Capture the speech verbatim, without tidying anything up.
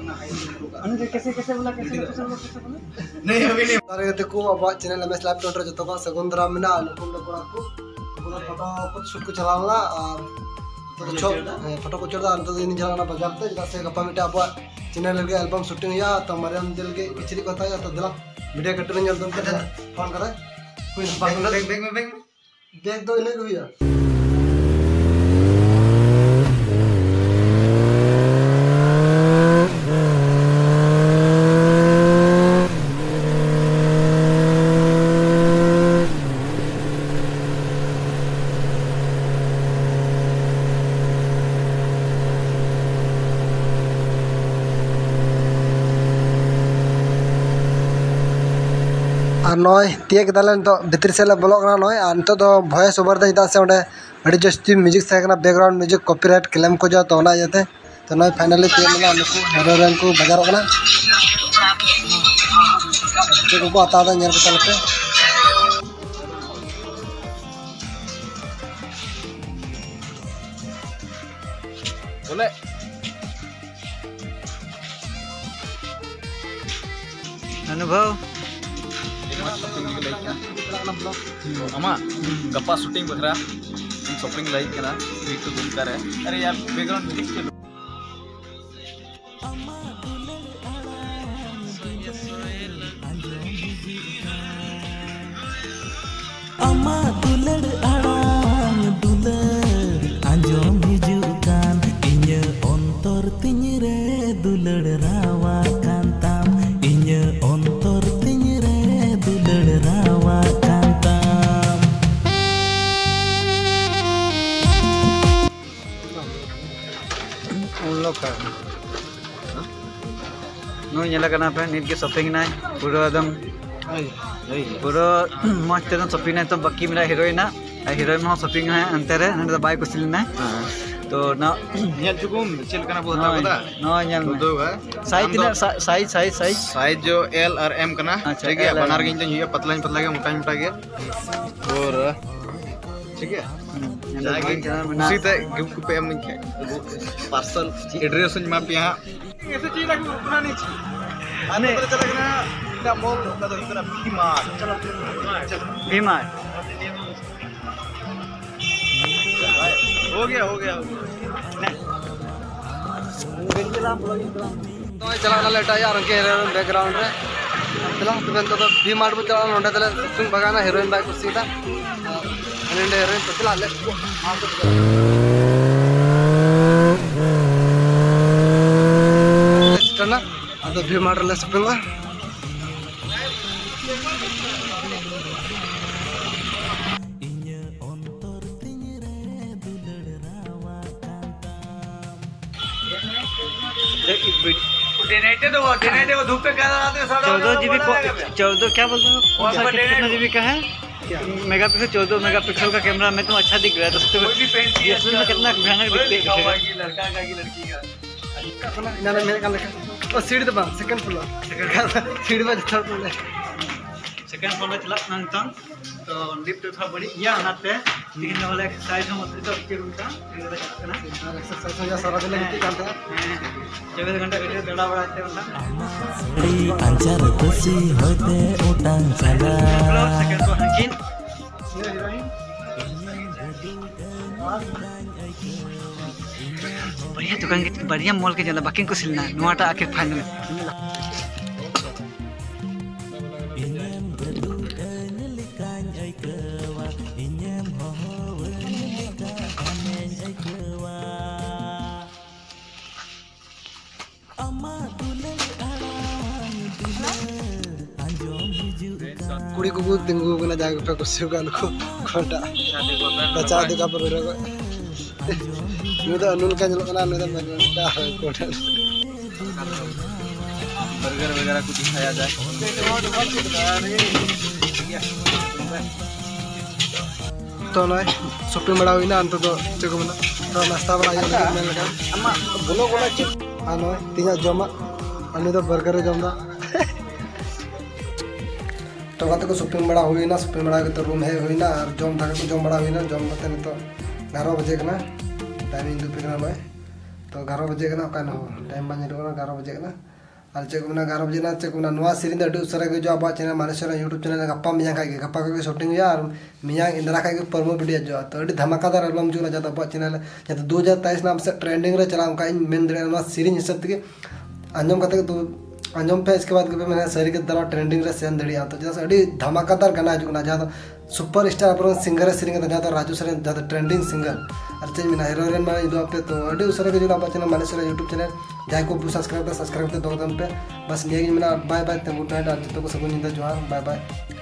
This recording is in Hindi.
कैसे कैसे बोला कैसे कैसे बोला कैसे बोला नहीं अभी नहीं सारे देखो अब चैनल एमएस लाइव टोटल जो तो सगुंदरा मेना अनुकुल कोड़ा को पूरा फोटो को शूट को चलावला और तो छो फोटो को चढ़ा अंत दिन चलाना बाजार ते जैसे गप्पा मिटा अब चैनल के एल्बम शूटिंग या तो मरियम दिल के किचरी को था तो दिला वीडियो कटिंग जल्द तुम फोन करे कोई बैग बैग में बैग बैग दो इन्हें हुई नॉय तीक दाले तो भितर से ब्लॉग नॉय तो तो वॉइस ओवर दे चदा से ओडे अड़ी जस्ती म्यूजिक से बैकग्राउंड म्यूजिक कॉपीराइट क्लेम को जो तो ना जाते तो नॉय फाइनली तीक मिला नुकु हेरो रन को बाजार कना तो को आता दा नेर को तलते बोले अनुभव अमा गप्पा शूटिंग बखरा शॉपिंग लाइक करा वीक तो घूम कर है अरे यार बैकग्राउंड म्यूजिक चलो अमा दुलड़ आड़ांग दुलड़ आंजोम हिजुकान इन्य अंतर तिन्य रे दुलड़ रावा कांताम इन्य अंतर तिन्य रे दुलड़ रावा कांताम उन लोग का नो ये करना पे नीट के शॉपिंग ना पूरा एकदम पूरा मस्त एकदम शॉपिंग ना तो बाकी मेरा हीरोइन है हीरोइन में शॉपिंग है अंतर है ना बाइक कुछ लेना है तो ना ये चुकुम चल करना बहुत पता नो ये दो है साइज ना साइज साइज साइज साइज जो एल और एम करना ठीक है बनार के इंजन ये पतला पतला के मोटा मोटा के और ठीक है जाके उसी तक गिफ्ट पे हम पार्सल एड्रेस में पे यहां ऐसे चीज रख रुकना नहीं चाहिए आने पता चला ना का मॉल का तो इतना बीमार चलो बीमार हो गया हो गया तो चला ना लेटा यार के बैकग्राउंड रे चला तो बेन तो बी मार्ट में चला नोंडे तले सुन बगाना हीरोइन बाइक सीधा अनेंडे हीरोइन तो चला ले चला ಅದು ಬಿ ಮಾಡ್ರಲ್ಲ ಸಪ್ಪಿಂಗ डेनेटे तो डेनेटे वो धूप पे क्या लगाते हो चौदह जीबी चौदह क्या बोलते हो कितना जीबी का है मेगा पिक्सल चौदह मेगा पिक्सल का कैमरा में तो अच्छा दिख रहा है तो में कितना भयानक दिखते हैं लड़का का की लड़की का ना मेरे का लिखा और सीढ़ी तो बंद सेकंड फ्लोर सीढ़ी में चढ़ पड़े सेकंड फ्लोर में चला नंतन तो लिफ्ट था बड़ी या आते लेकिन वाला एक्सरसाइज हम होते तो के रूम का इधर जाते ना एक्सरसाइज हो जा सारा दिन लेके करते हैं चौबीस घंटा वीडियो दड़ा बढ़ाते हैं ना अंचार तुसी होते उटान चला सेकंड फ्लोर हकिन बढ़िया दुकान के बढ़िया मॉल के जला बाकी को सिलना नोटा आखिर फाइनल कुड़ी को तिंगु कना जाके पे कुछ गाल को खोटा बचा दे का पर रे नु तो अनुल का जलो कना नु तो का खोटा बर्गर वगैरह कुछ खाया जाए तो ना शॉपिंग बड़ा हुई ना अंत तो चको मना तो नाश्ता बड़ा ये में लगा अम्मा बोलो बोला चिप हां नो तीन जमा अन्य तो बर्गर जमदा तो बात को शॉपिंग बड़ा हुई ना शॉपिंग बड़ा के तो रूम है हुई ना और जम था को जम बड़ा हुई ना जम मते तो ग्यारह बजे ना टाइमिंग दो पे ना मैं तो तो ग्यारह बजे ना टाइम बन ग्यारह बजे ना और चेक में ग्यारह बजे ना चेक में नवा सीरीज अभी उसरा के जो अब चैनल मानेश्वर यूट्यूब चैनल गप्पा मियाँ का गप्पा का शूटिंग हुआ और मियाँ इंदिरा का प्रोमो वीडियो जो तो अभी धमाकादार एल्बम जो जाता अब चैनल जाते दो हज़ार तेईस नाम से ट्रेंडिंग रे चला उनका मेन दे सीरीज हिसाब से आंजम करते तो आंजम पे इसके बाद मैंने सारी के दरा ट्रेंडिंग रे सेन दड़िया तो जैसे अभी धमाकादार गाना हजना जहाँ सुपर स्टार अब सिंगर सेरिंग जहाँ राजू सरेन जहाँ ट्रेंडिंग सिंगर और चेज में हीरोइन में इदो पे तो अभी उसरे के जो अब चैनल मानेश्वर यूट्यूब चैनल जहाँ को सब्सक्राइब सब्सक्राइब दो बस निये बाय बाय गुड नाइट और जो को सगुन जोहार बाय बाय।